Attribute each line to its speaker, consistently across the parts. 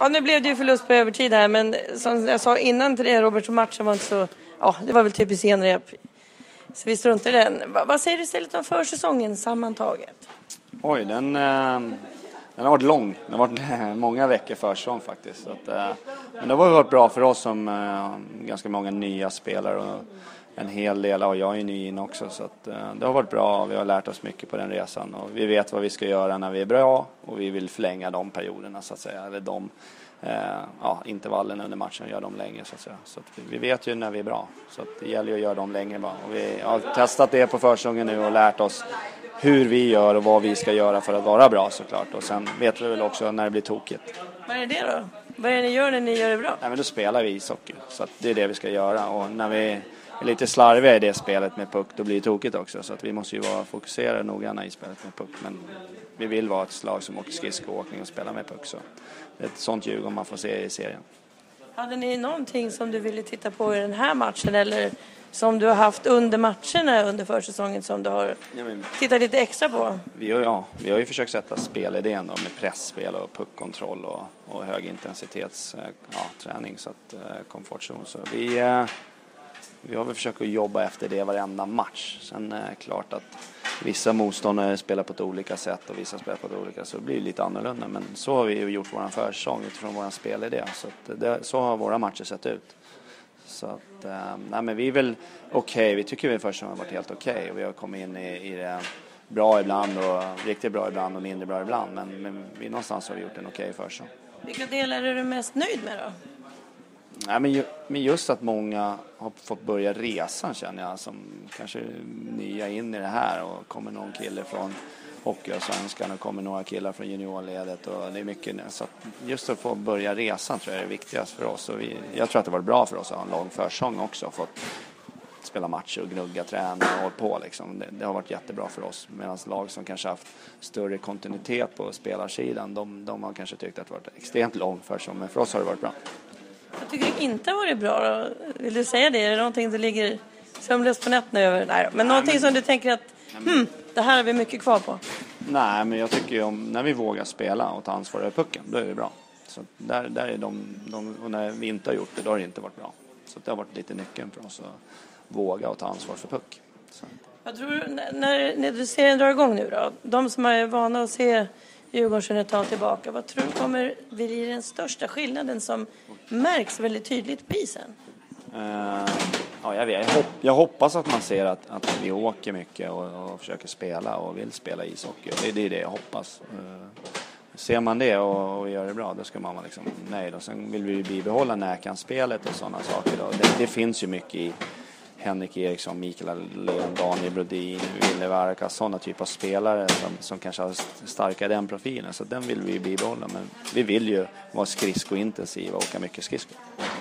Speaker 1: Ja, nu blev det ju förlust på övertid här, men som jag sa innan till det, Robert, så matchen var inte så... Ja, det var väl typiskt genrep. Så vi struntar i den. Vad säger du istället om försäsongen sammantaget?
Speaker 2: Oj, den har varit lång. Den har varit många veckor försäsong faktiskt. Så att, men det har varit bra för oss som ganska många nya spelare och en hel del, och jag är ny in också. Så att, det har varit bra, vi har lärt oss mycket på den resan. Och vi vet vad vi ska göra när vi är bra och vi vill förlänga de perioderna så att säga. Eller de intervallen under matchen och göra dem längre så att säga. Så att vi vet ju när vi är bra. Så att det gäller ju att göra dem längre bara. Och vi har testat det på försäsongen nu och lärt oss hur vi gör och vad vi ska göra för att vara bra såklart. Och sen vet vi väl också när det blir tokigt.
Speaker 1: Vad är det då? Vad är det ni gör när ni gör det bra?
Speaker 2: Nej, men då spelar vi ishockey. Så att det är det vi ska göra. Och när vi är lite slarviga i det spelet med puck, då blir det tokigt också. Så att vi måste ju vara fokuserade noggranna i spelet med puck. Men vi vill vara ett slag som åker skridskoåkning och spelar med puck. Så det är ett sånt ljug om man får se i serien.
Speaker 1: Hade ni någonting som du ville titta på i den här matchen eller som du har haft under matcherna under försäsongen som du har tittat lite extra på?
Speaker 2: Vi har ju försökt sätta spelidén då, med pressspel och puckkontroll och högintensitets träning, så att komfortzon. Så vi har väl försökt att jobba efter det varenda match. Sen är det klart att vissa motståndare spelar på ett olika sätt och vissa spelar på ett olika, så det blir lite annorlunda. Men så har vi ju gjort våran försäsong utifrån våran spelidé. Så att så har våra matcher sett ut. Så att, men vi är väl okej. Vi tycker väl försäsongen har varit helt okej. Och vi har kommit in i det bra ibland och riktigt bra ibland och mindre bra ibland. Men vi någonstans har vi gjort en okej försäsong.
Speaker 1: Vilka delar är du mest nöjd med då?
Speaker 2: Nej, men just att många har fått börja resan, känner jag, som kanske är nya in i det här. Och kommer någon kille från Hockeyallsvenskan och kommer några killar från juniorledet och det är mycket. Så just att få börja resan tror jag är viktigast för oss. Och jag tror att det var bra för oss att ha en lång försäsong också. Fått spela matcher och gnugga, träna och hålla på liksom. Det har varit jättebra för oss. Medan lag som kanske haft större kontinuitet på spelarsidan, de har kanske tyckt att det varit extremt lång försäsong. Men för oss har det varit bra.
Speaker 1: Jag tycker det inte har varit bra. Vill du säga det? Är det någonting du ligger sömnlöst på nätterna över? Nej, men någonting som du tänker att det här har vi mycket kvar på.
Speaker 2: Nej, men jag tycker ju om när vi vågar spela och ta ansvar över pucken, då är det bra. Så där är de, och när vi inte har gjort det, då har det inte varit bra. Så det har varit lite nyckeln för oss att våga och ta ansvar för puck. Så.
Speaker 1: Jag tror när du ser den dra igång nu då, de som är vana att se Djurgården ett tag tillbaka, vad tror du kommer bli den största skillnaden som märks väldigt tydligt på isen?
Speaker 2: Jag hoppas att man ser att vi åker mycket och försöker spela och vill spela ishockey. Det är det jag hoppas. Ser man det och gör det bra, då ska man vara liksom nöjd. Och sen vill vi bibehålla närkampsspelet och sådana saker. Det finns ju mycket i Henrik Eriksson, Mikael Alén, Daniel Brodin, Ville Varka, sådana typer av spelare som kanske har starka den profilen. Så den vill vi bibehålla. Men vi vill ju vara skridskointensiva och åka mycket skridskor.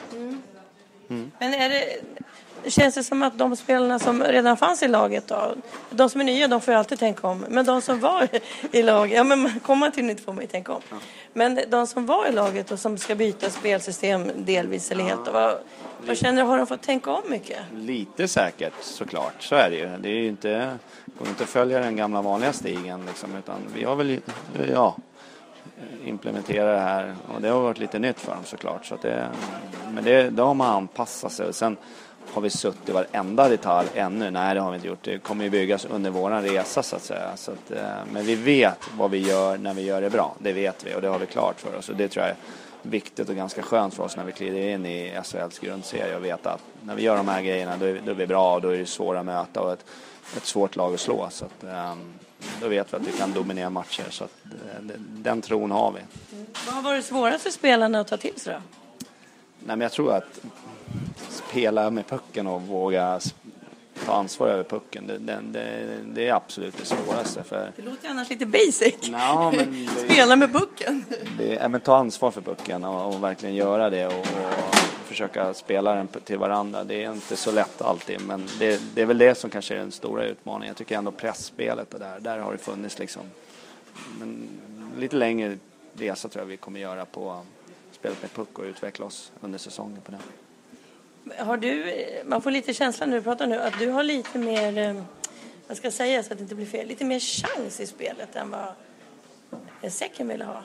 Speaker 1: Men känns det som att de spelarna som redan fanns i laget då, de som är nya, de får ju alltid tänka om. Men de som var i laget, men komma till nytt får man ju tänka om. Ja. Men de som var i laget och som ska byta spelsystem delvis eller helt, vad känner du, har de fått tänka om mycket? Lite säkert, såklart. Så är det ju. Det är ju inte, går inte att följa den gamla vanliga stigen liksom, utan vi har väl implementera det här och det har varit lite nytt för dem såklart, så att då har man anpassat sig. Och sen har vi suttit varenda detalj ännu. Nej, det har vi inte gjort. Det kommer ju byggas under våran resa så att säga. Så att, men vi vet vad vi gör när vi gör det bra. Det vet vi och det har vi klart för oss. Och det tror jag är viktigt och ganska skönt för oss när vi kliver in i SHLs grundserie och vet att när vi gör de här grejerna då är vi bra och då är det svåra att möta och ett svårt lag att slå. Så att, då vet vi att vi kan dominera matcher. Så att, den tron har vi. Vad har varit svårast för spelarna att ta till sig då? Nej, men jag tror att spela med pucken och våga ta ansvar över pucken, det är absolut det svåraste. För det låter annars lite basic. No, men spela med pucken. Men ta ansvar för pucken och verkligen göra det och försöka spela den till varandra. Det är inte så lätt alltid, men det är väl det som kanske är den stora utmaningen. Jag tycker ändå pressspelet och där har det funnits liksom. Men lite längre resa tror jag vi kommer göra på spelet med puck och utveckla oss under säsongen på det. Har man får lite känsla när du pratar nu att du har lite mer, vad ska jag säga så att det inte blir fel, lite mer chans i spelet än vad Säcken ville ha?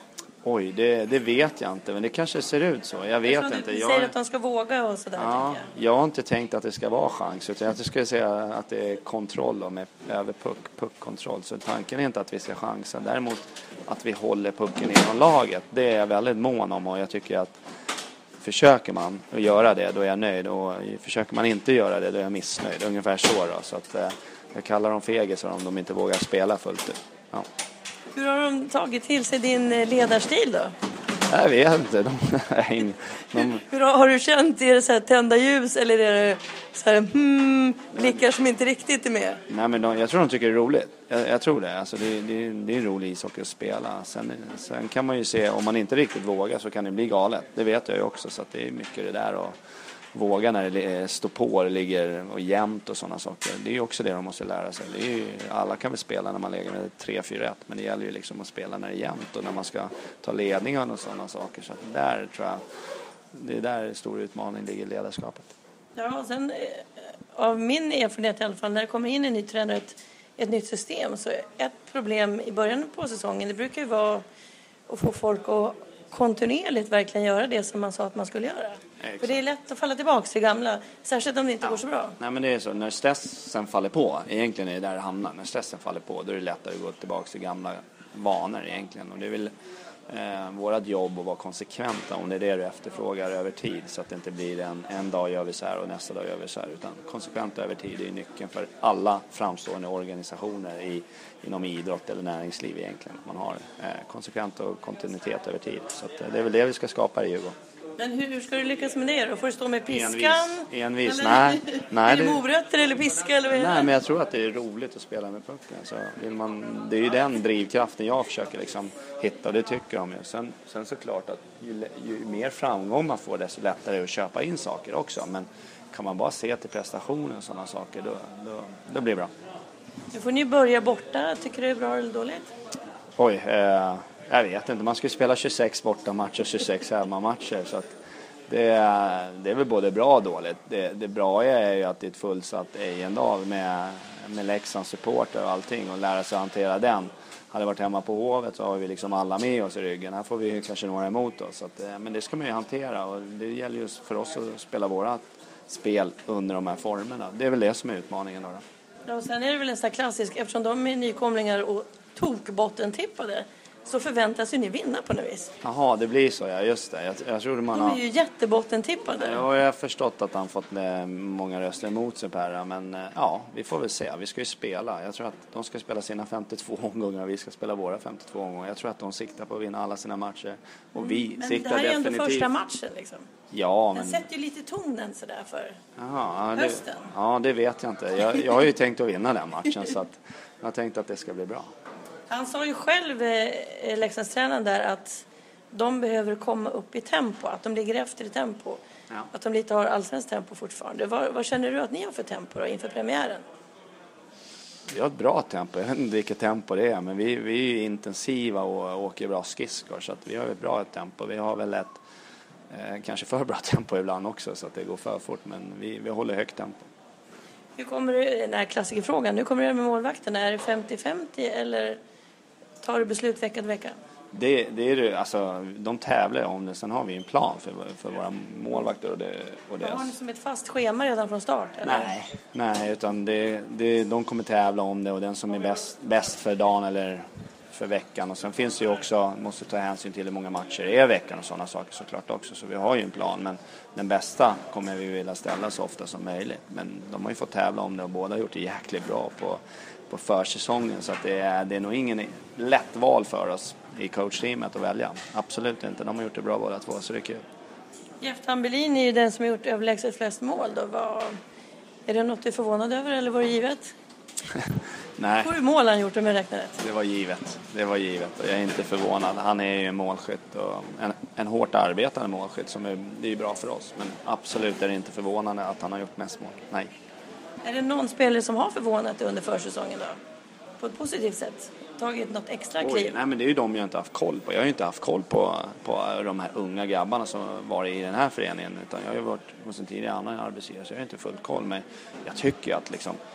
Speaker 1: Oj, det vet jag inte, men det kanske ser ut så. Jag vet inte.
Speaker 3: Du säger att de ska våga och sådär.
Speaker 1: Ja, jag har inte tänkt att det ska vara chans, utan jag skulle säga att det är kontroll och med över puckkontroll. Så tanken är inte att vi ska chansa. Däremot att vi håller pucken inom laget, det är jag väldigt mån om, och jag tycker att försöker man att göra det, då är jag nöjd, och försöker man inte göra det, då är jag missnöjd. Ungefär så då. Så att jag kallar dem fegisar om de inte vågar spela fullt ut. Ja.
Speaker 3: Hur har de tagit till sig din ledarstil då?
Speaker 1: Jag vet inte.
Speaker 3: Hur har du känt? Är det så här tända ljus, eller är det så här blickar som inte riktigt är med?
Speaker 1: Nej, men jag tror de tycker det är roligt. Jag tror det. Alltså det är rolig ishockey att spela. Sen kan man ju se, om man inte riktigt vågar så kan det bli galet. Det vet jag ju också, så att det är mycket det där att våga när det står på, det ligger och jämnt och sådana saker. Det är ju också det de måste lära sig. Det är ju, alla kan väl spela när man lägger med 3-4-1, men det gäller ju liksom att spela när det är jämnt och när man ska ta ledningen och sådana saker. Så att där tror jag, det är där stor utmaning ligger i ledarskapet.
Speaker 3: Ja, och sen av min erfarenhet i alla fall, när det kommer in en ny tränare, ett nytt system, så ett problem i början på säsongen, det brukar ju vara att få folk att kontinuerligt verkligen göra det som man sa att man skulle göra. Exakt. För det är lätt att falla tillbaka till gamla, särskilt om det inte går så bra.
Speaker 1: Nej, men det är så, när stressen faller på, egentligen är det där det hamnar. När stressen faller på, då är det lättare att gå tillbaka till gamla vanor egentligen. Och det är väl vårat jobb att vara konsekventa, om det är det du efterfrågar över tid, så att det inte blir en dag gör vi så här och nästa dag gör vi så här, utan konsekvent över tid är nyckeln för alla framstående organisationer inom idrott eller näringsliv egentligen. Man har konsekvent och kontinuitet över tid, så att det är väl det vi ska skapa i Djurgården.
Speaker 3: Men hur ska du lyckas med det då? Får du stå med piskan?
Speaker 1: Envis.
Speaker 3: Eller,
Speaker 1: nej.
Speaker 3: Är det morötter eller piska? Eller vad är det?
Speaker 1: Nej, men jag tror att det är roligt att spela med pucken. Så det är ju den drivkraften jag försöker liksom hitta, och det tycker de ju. Sen såklart att ju mer framgång man får, desto lättare är det att köpa in saker också. Men kan man bara se till prestationen och sådana saker, då blir det bra.
Speaker 3: Nu får ni börja borta. Tycker du det är bra eller dåligt?
Speaker 1: Oj, jag vet inte. Man ska ju spela 26 bortamatcher och 26 hemmamatcher, så att det är väl både bra och dåligt. Det bra är ju att det är ett fullsatt Ejendal med Leksands supporter och allting, och lära sig att hantera den. Hade varit hemma på Hovet så har vi liksom alla med oss i ryggen. Här får vi kanske några emot oss. Så att, men det ska man ju hantera, och det gäller just för oss att spela våra spel under de här formerna. Det är väl det som är utmaningen då.
Speaker 3: Ja, och sen är det väl en sån här klassisk, eftersom de är nykomlingar och tokbottentippade, så förväntas ju ni vinna på något vis.
Speaker 1: Jaha, det blir så, ja, just det. Jag trodde man
Speaker 3: de är ju jättebottentippade.
Speaker 1: Ja, jag har förstått att han fått många röster emot sig, Per, men ja, vi får väl se. Vi ska ju spela. Jag tror att de ska spela sina 52 omgångar och vi ska spela våra 52 omgångar. Jag tror att de siktar på att vinna alla sina matcher, och vi siktar definitivt. Men det här är ändå första matchen liksom. Ja,
Speaker 3: men... Den sätter ju lite tonen sådär för
Speaker 1: hösten. Ja, det vet jag inte. Jag har ju tänkt att vinna den matchen, så att jag har tänkt att det ska bli bra.
Speaker 3: Han sa ju själv, Leksandstränaren där, att de behöver komma upp i tempo, att de ligger efter i tempo. Ja. Att de lite har allsvenskt tempo fortfarande. Vad känner du att ni har för tempo då, inför premiären?
Speaker 1: Vi har ett bra tempo. Jag vet inte vilket tempo det är, men vi är intensiva och åker bra skridskor, så att vi har ett bra tempo. Vi har väl ett kanske för bra tempo ibland också, så att det går för fort, men vi håller högt tempo.
Speaker 3: Hur kommer du, den här klassikerfrågan, nu kommer du med målvakterna, är det 50-50 eller tar du beslut vecka till vecka?
Speaker 1: Det är det, alltså de tävlar om det, sen har vi en plan för våra målvakter och det.
Speaker 3: Har ni som ett fast schema redan från start? Eller?
Speaker 1: Nej, utan de kommer tävla om det, och den som är bäst för dagen eller för veckan, och sen finns det ju också, måste ta hänsyn till hur många matcher det är veckan och sådana saker såklart också, så vi har ju en plan, men den bästa kommer vi vilja ställa så ofta som möjligt, men de har ju fått tävla om det, och båda har gjort det jäkligt bra på försäsongen, så att det är nog ingen lätt val för oss i coachteamet att välja, absolut inte, de har gjort det bra båda två, så det är kul.
Speaker 3: Jeff Tambellin är ju den som har gjort överlägset flest mål då. Är det något du är förvånad över, eller var det givet?
Speaker 1: Nej.
Speaker 3: Hur mål han gjort om jag räknar rätt?
Speaker 1: Det var givet och jag är inte förvånad. Han är ju en målskytt och en hårt arbetande målskytt som det är bra för oss, men absolut är det inte förvånande att han har gjort mest mål. Nej.
Speaker 3: Är det någon spelare som har förvånat under försäsongen då? På ett positivt sätt? Tagit något extra kliv?
Speaker 1: Nej, men det är ju de jag inte haft koll på. Jag har ju inte haft koll på de här unga grabbarna som var i den här föreningen, utan jag har ju varit hos en tidigare annan arbetsgivare, så jag har inte fullt koll. Men jag tycker att liksom,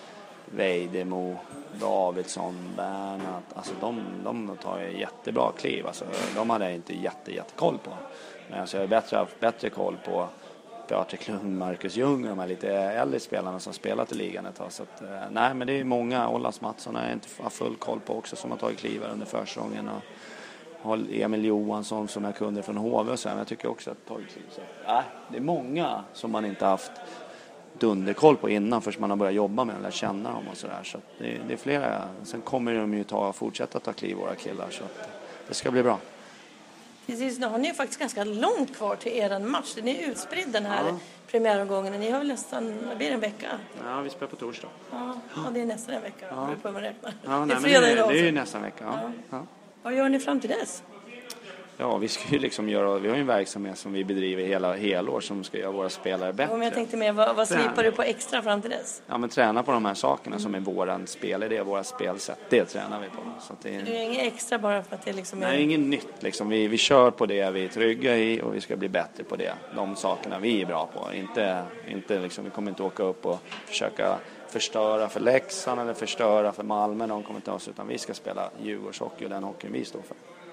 Speaker 1: Vejdemo, Davidsson, Bernat. Alltså de tar ju jättebra kliv. Alltså, de hade jag inte jättekoll på. Men alltså, jag har haft bättre koll på Piotr Klund, Marcus Ljung och de här lite äldre spelarna som spelat i ligan ett tag. Så att, nej, men det är många. Ollas Mattsson har jag inte haft full koll på också, som har tagit kliv under försäsongen. Och har Emil Johansson som jag kunde från HV och så här, men jag tycker också att tagit kliv. Så, det är många som man inte haft dunderkoll på innan först man har börjat jobba med eller känna dem och sådär. Så att det är flera. Sen kommer de ju fortsätta ta kliv, våra killar, så att det ska bli bra.
Speaker 3: Precis, nu har ni ju faktiskt ganska långt kvar till eran match. Ni är utspridd den här premiäromgången. Ni har väl nästan, vad blir det, en vecka?
Speaker 1: Ja, vi spelar på torsdag.
Speaker 3: Ja, det är nästan en vecka. Ja. På hur man räknar.
Speaker 1: Ja,
Speaker 3: det är fredag idag.
Speaker 1: Det är ju nästan en vecka. Ja. Ja.
Speaker 3: Vad gör ni fram till dess?
Speaker 1: Ja, vi ska ju liksom vi har ju en verksamhet som vi bedriver helår som ska göra våra spelare bättre.
Speaker 3: Om jag tänkte mer, vad slipar du på extra fram till dess?
Speaker 1: Ja, men träna på de här sakerna som är våran spelidé, våra spelsätt. Det tränar vi på. Så att det
Speaker 3: är inget extra bara för att det liksom är...
Speaker 1: Nej, inget nytt liksom. Vi kör på det vi är trygga i och vi ska bli bättre på det. De sakerna vi är bra på. Inte liksom, vi kommer inte åka upp och försöka förstöra för Leksand eller förstöra för Malmö. De kommer inte oss, utan vi ska spela Djurgårdshockey och den hockeyn vi står för.